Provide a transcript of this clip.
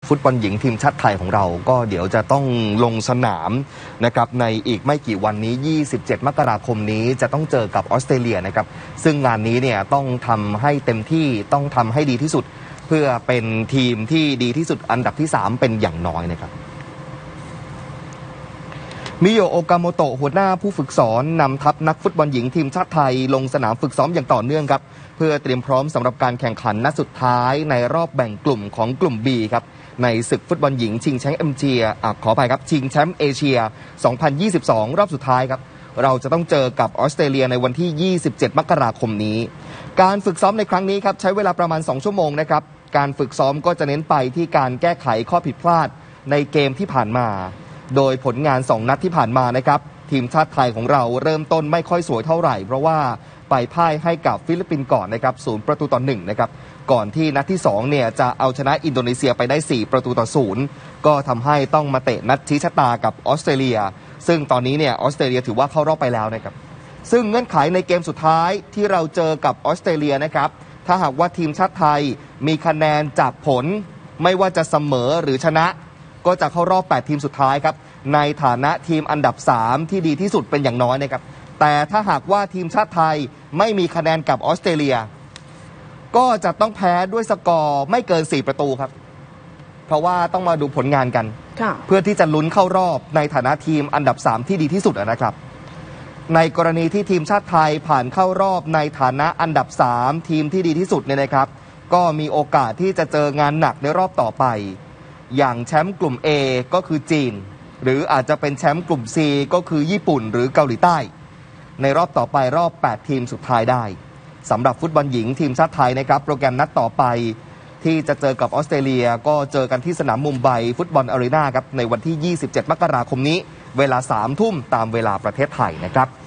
ฟุตบอลหญิงทีมชาติไทยของเราก็เดี๋ยวจะต้องลงสนามนะครับในอีกไม่กี่วันนี้27 มกราคมนี้จะต้องเจอกับออสเตรเลียนะครับซึ่งงานนี้เนี่ยต้องทำให้เต็มที่ต้องทำให้ดีที่สุดเพื่อเป็นทีมที่ดีที่สุดอันดับที่3เป็นอย่างน้อยนะครับมิโยโอกาโมโตะหัวหน้าผู้ฝึกสอนนำทัพนักฟุตบอลหญิงทีมชาติไทยลงสนามฝึกซ้อมอย่างต่อเนื่องครับเพื่อเตรียมพร้อมสำหรับการแข่งขันนัดสุดท้ายในรอบแบ่งกลุ่มของกลุ่ม B ครับในศึกฟุตบอลหญิงชิงแชมป์ชิงแชมป์เอเชีย 2022 รอบสุดท้ายครับเราจะต้องเจอกับออสเตรเลียในวันที่ 27 มกราคมนี้การฝึกซ้อมในครั้งนี้ครับใช้เวลาประมาณ2 ชั่วโมงนะครับการฝึกซ้อมก็จะเน้นไปที่การแก้ไขข้อผิดพลาดในเกมที่ผ่านมาโดยผลงาน2 นัดที่ผ่านมานะครับทีมชาติไทยของเราเริ่มต้นไม่ค่อยสวยเท่าไหร่เพราะว่าไปพ่ายให้กับฟิลิปปินส์ก่อนนะครับ0-1นะครับก่อนที่นัดที่2เนี่ยจะเอาชนะอินโดนีเซียไปได้4-0ก็ทำให้ต้องมาเตะนัดชี้ชะตากับออสเตรเลียซึ่งตอนนี้เนี่ยออสเตรเลียถือว่าเข้ารอบไปแล้วนะครับซึ่งเงื่อนไขในเกมสุดท้ายที่เราเจอกับออสเตรเลียนะครับถ้าหากว่าทีมชาติไทยมีคะแนนจากผลไม่ว่าจะเสมอหรือชนะก็จะเข้ารอบ8 ทีมสุดท้ายครับในฐานะทีมอันดับ3ที่ดีที่สุดเป็นอย่างน้อยนะครับแต่ถ้าหากว่าทีมชาติไทยไม่มีคะแนนกับออสเตรเลียก็จะต้องแพ้ด้วยสกอร์ไม่เกิน4 ประตูครับเพราะว่าต้องมาดูผลงานกันเพื่อที่จะลุ้นเข้ารอบในฐานะทีมอันดับ3ที่ดีที่สุดนะครับในกรณีที่ทีมชาติไทยผ่านเข้ารอบในฐานะอันดับ3ทีมที่ดีที่สุดเนี่ยนะครับก็มีโอกาสที่จะเจองานหนักในรอบต่อไปอย่างแชมป์กลุ่ม A ก็คือจีนหรืออาจจะเป็นแชมป์กลุ่ม C ก็คือญี่ปุ่นหรือเกาหลีใต้ในรอบต่อไปรอบ8 ทีมสุดท้ายได้สำหรับฟุตบอลหญิงทีมชาติไทยนะครับโปรแกรมนัดต่อไปที่จะเจอกับออสเตรเลียก็เจอกันที่สนามมุมไบฟุตบอลอารีนาครับในวันที่ 27 มกราคมนี้เวลา 3 ทุ่มตามเวลาประเทศไทยนะครับ